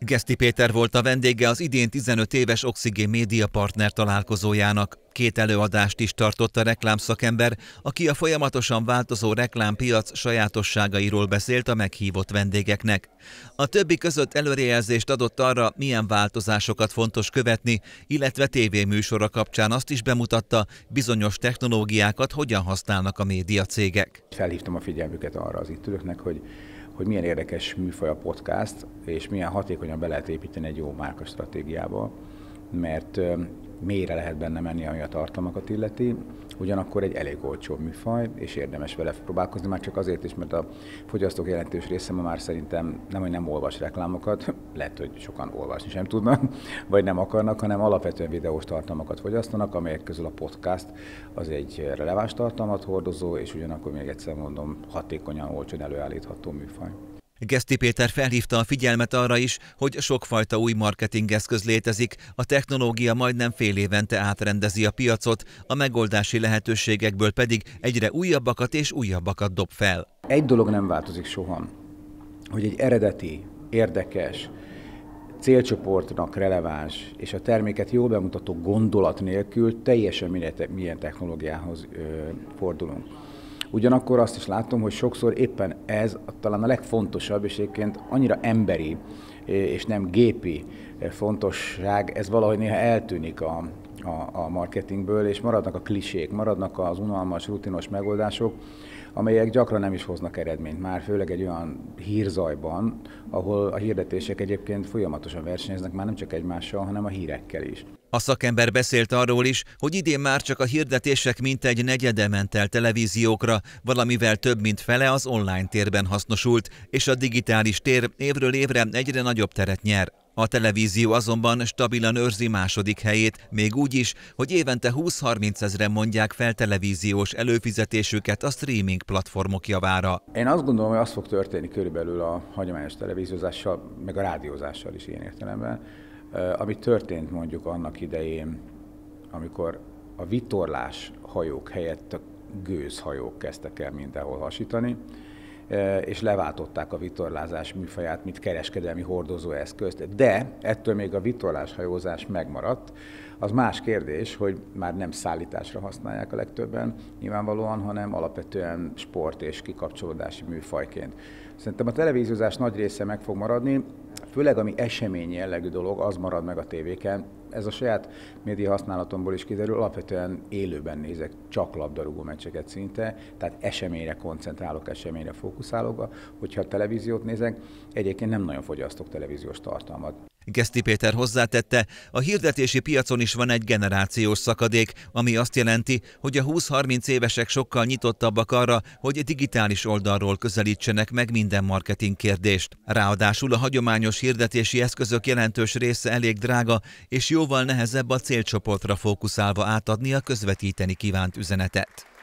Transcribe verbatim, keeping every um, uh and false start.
Geszti Péter volt a vendége az idén tizenöt éves Oxigén Média Partner találkozójának. Két előadást is tartott a reklámszakember, aki a folyamatosan változó reklámpiac sajátosságairól beszélt a meghívott vendégeknek. A többi között előrejelzést adott arra, milyen változásokat fontos követni, illetve tévéműsora kapcsán azt is bemutatta, bizonyos technológiákat hogyan használnak a médiacégek. Felhívtam a figyelmüket arra az itt ülőknek, hogy hogy milyen érdekes műfaj a podcast, és milyen hatékonyan be lehet építeni egy jó márkastratégiába, mert mélyre lehet benne menni, ami a tartalmakat illeti, ugyanakkor egy elég olcsó műfaj, és érdemes vele próbálkozni, már csak azért is, mert a fogyasztók jelentős része ma már szerintem nem, hogy nem olvas reklámokat, lehet, hogy sokan olvasni sem tudnak, vagy nem akarnak, hanem alapvetően videós tartalmakat fogyasztanak, amelyek közül a podcast az egy releváns tartalmat hordozó, és ugyanakkor még egyszer mondom, hatékonyan, olcsón előállítható műfaj. Geszti Péter felhívta a figyelmet arra is, hogy sokfajta új marketingeszköz létezik, a technológia majdnem fél évente átrendezi a piacot, a megoldási lehetőségekből pedig egyre újabbakat és újabbakat dob fel. Egy dolog nem változik soha, hogy egy eredeti, érdekes, célcsoportnak releváns és a terméket jól bemutató gondolat nélkül teljesen milyen technológiához ö, fordulunk. Ugyanakkor azt is látom, hogy sokszor éppen ez talán a legfontosabb, és egyébként annyira emberi és nem gépi fontosság, ez valahogy néha eltűnik a, a, a marketingből, és maradnak a klisék, maradnak az unalmas, rutinos megoldások, amelyek gyakran nem is hoznak eredményt, már főleg egy olyan hírzajban, ahol a hirdetések egyébként folyamatosan versenyeznek már nem csak egymással, hanem a hírekkel is. A szakember beszélt arról is, hogy idén már csak a hirdetések mintegy negyede ment el televíziókra, valamivel több mint fele az online térben hasznosult, és a digitális tér évről évre egyre nagyobb teret nyer. A televízió azonban stabilan őrzi második helyét, még úgy is, hogy évente húsz-harminc ezren mondják fel televíziós előfizetésüket a streaming platformok javára. Én azt gondolom, hogy az fog történni körülbelül a hagyományos televíziózással, meg a rádiózással is ilyen értelemben, ami történt mondjuk annak idején, amikor a vitorlás hajók helyett a gőzhajók kezdtek el mindenhol hasítani, és leváltották a vitorlázás műfaját, mint kereskedelmi hordozóeszközt. De ettől még a vitorláshajózás megmaradt. Az más kérdés, hogy már nem szállításra használják a legtöbben nyilvánvalóan, hanem alapvetően sport és kikapcsolódási műfajként. Szerintem a televíziózás nagy része meg fog maradni, főleg ami esemény jellegű dolog, az marad meg a tévéken. Ez a saját média használatomból is kiderül, alapvetően élőben nézek csak labdarúgó meccseket szinte, tehát eseményre koncentrálok, eseményre fókuszálok, hogyha a televíziót nézek, egyébként nem nagyon fogyasztok televíziós tartalmat. Geszti Péter hozzátette, a hirdetési piacon is van egy generációs szakadék, ami azt jelenti, hogy a húsz-harminc évesek sokkal nyitottabbak arra, hogy digitális oldalról közelítsenek meg minden marketing kérdést. Ráadásul a hagyományos hirdetési eszközök jelentős része elég drága, és jóval nehezebb a célcsoportra fókuszálva átadni a közvetíteni kívánt üzenetet.